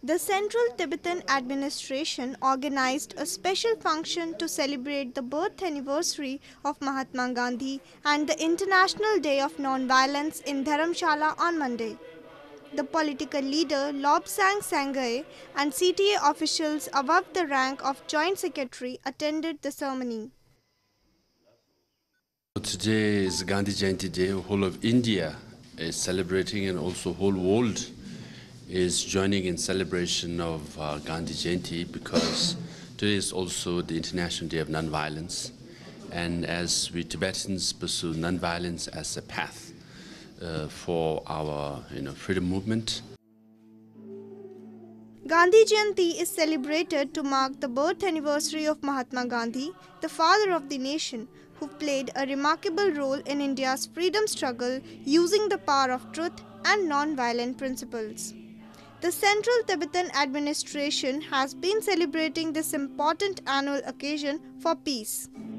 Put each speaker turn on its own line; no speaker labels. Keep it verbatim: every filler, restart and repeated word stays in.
The Central Tibetan Administration organized a special function to celebrate the birth anniversary of Mahatma Gandhi and the International Day of Non-Violence in Dharamshala on Monday. The political leader Lobsang Sangay and C T A officials above the rank of Joint Secretary attended the ceremony.
Today is Gandhi Jayanti Day. Whole of India is celebrating, and also whole world is joining in celebration of uh, Gandhi Jayanti, because today is also the International Day of Non-Violence, and as we Tibetans pursue non-violence as a path uh, for our you know, freedom movement.
Gandhi Jayanti is celebrated to mark the birth anniversary of Mahatma Gandhi, the father of the nation, who played a remarkable role in India's freedom struggle using the power of truth and non-violent principles. The Central Tibetan Administration has been celebrating this important annual occasion for peace.